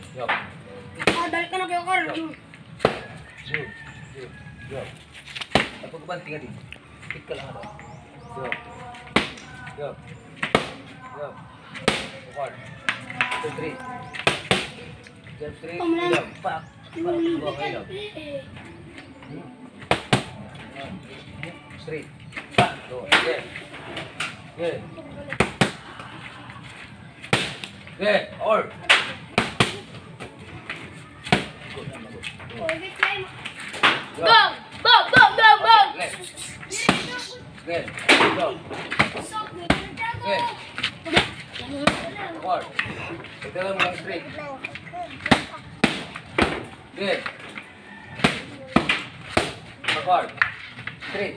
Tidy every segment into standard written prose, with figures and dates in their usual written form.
Yup. Balik ka na kayo, Carl. Yup. Ako kebanting tadi. Pick ka lang ako. Yup. Forward. 2, 3. Jump 3. Yup. Pak. Buang aja. Straight. Pak. Tuh. Okay. All. Go! Good. Go. Good. Forward. Ito lang lang straight. Good. Forward. Straight.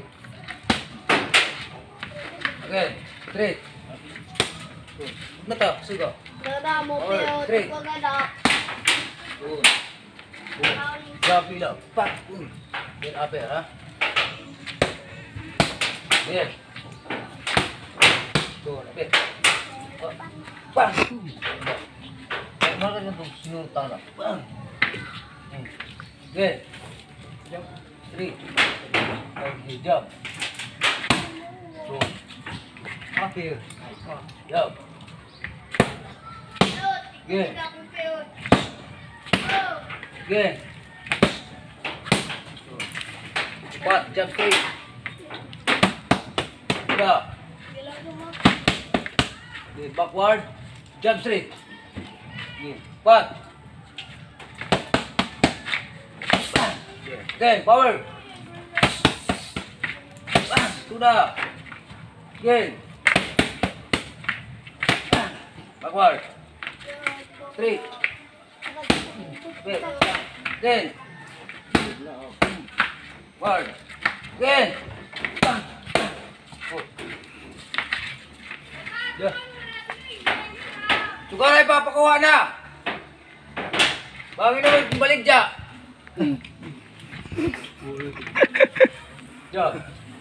Again. Straight. Mata, Siga. Dada mo pero Straight. pagada. Good. Drop it up. Pak. Get up here, ha? Good. Good. Up here. Bang. Mana kan tu sinur tanah. Bang. Good. Jump. 3. Okay, jump. Go. Up here. Jump. Good. Good. Cepat, jump 3. Sudah. Okay, backward. Jump straight. Okay, cepat. Okay, power. Sudah. Again. Backward. Straight. Again. Forward. Again. Juga na ipapakuha na. Bangin naman balik dyan. Jump.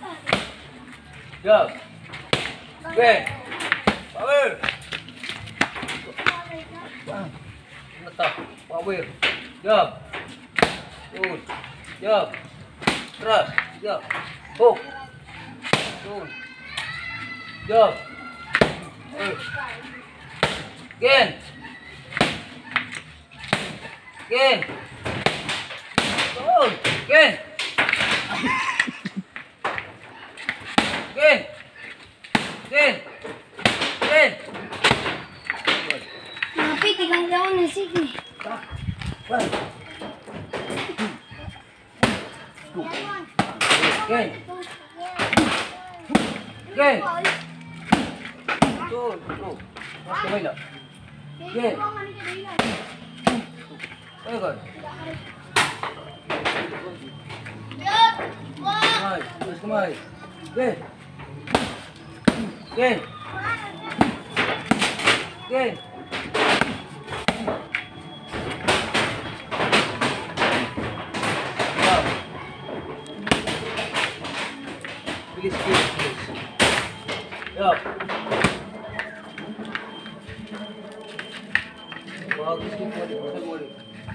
Jump. Okay. Power. Mata. Power. Jump. Good. Jump. Trust. Jump. Hook. Good. Jump. Again. Again. Good. Again. Again. Again. Again. Napit, ilang yaon na, sige. Again. Again. Betul, betul. Masuk main tak? Again. Ayo kan? Kemai, terus kemai. Again. Again. Again. Please, please, please. Yup. Bagus tu boleh.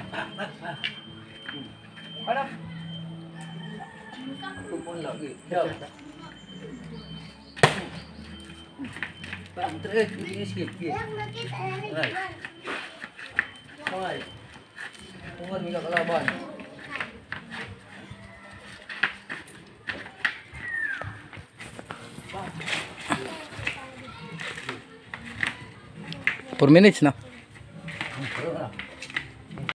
Mana? Tu pun lagi. Yup. Bang, terus ini sikit. Right. Baik. Tunggu minyak kelaban. Per minutes na.